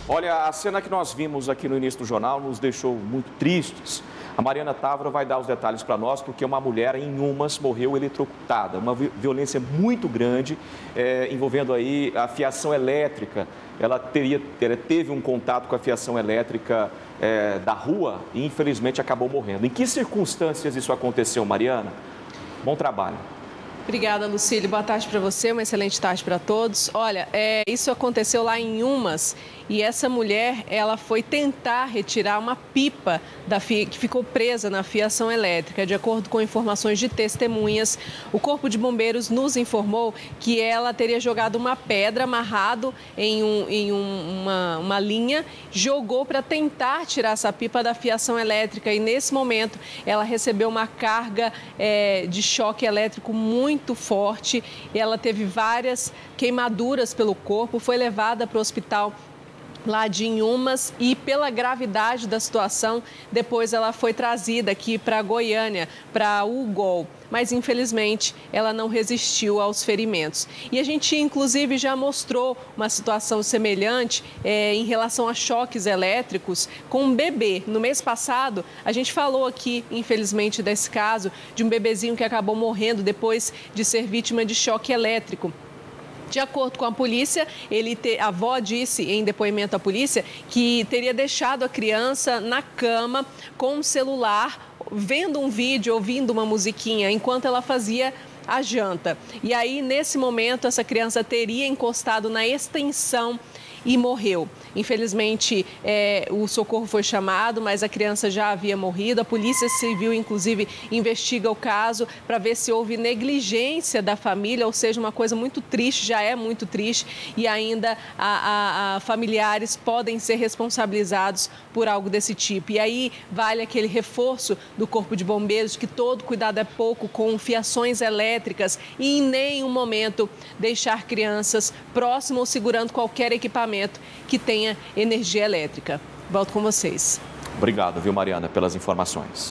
Olha, a cena que nós vimos aqui no início do jornal nos deixou muito tristes. A Mariana Távora vai dar os detalhes para nós, porque uma mulher em Umas morreu eletrocutada. Uma violência muito grande, envolvendo aí a fiação elétrica. Ela teve um contato com a fiação elétrica da rua e infelizmente acabou morrendo. Em que circunstâncias isso aconteceu, Mariana? Bom trabalho. Obrigada, Lucílio. Boa tarde para você, uma excelente tarde para todos. Olha, isso aconteceu lá em Umas e essa mulher, ela foi tentar retirar uma pipa que ficou presa na fiação elétrica. De acordo com informações de testemunhas, o Corpo de Bombeiros nos informou que ela teria jogado uma pedra amarrado em uma linha, jogou para tentar tirar essa pipa da fiação elétrica e nesse momento ela recebeu uma carga de choque elétrico muito forte. Ela teve várias queimaduras pelo corpo, foi levada para o hospital lá de Inhumas e pela gravidade da situação, depois ela foi trazida aqui para Goiânia, para UGOL. Mas, infelizmente, ela não resistiu aos ferimentos. E a gente, inclusive, já mostrou uma situação semelhante em relação a choques elétricos com um bebê. No mês passado, a gente falou aqui, infelizmente, desse caso de um bebezinho que acabou morrendo depois de ser vítima de choque elétrico. De acordo com a polícia, a avó disse em depoimento à polícia que teria deixado a criança na cama com um celular, vendo um vídeo, ouvindo uma musiquinha, enquanto ela fazia a janta. E aí, nesse momento, essa criança teria encostado na extensão e morreu. Infelizmente, o socorro foi chamado, mas a criança já havia morrido. A Polícia Civil, inclusive, investiga o caso para ver se houve negligência da família, ou seja, uma coisa muito triste, já é muito triste, e ainda familiares podem ser responsabilizados por algo desse tipo. E aí vale aquele reforço do Corpo de Bombeiros, que todo cuidado é pouco com fiações elétricas e em nenhum momento deixar crianças próximas ou segurando qualquer equipamento que tenha energia elétrica. Volto com vocês. Obrigado, viu, Mariana, pelas informações.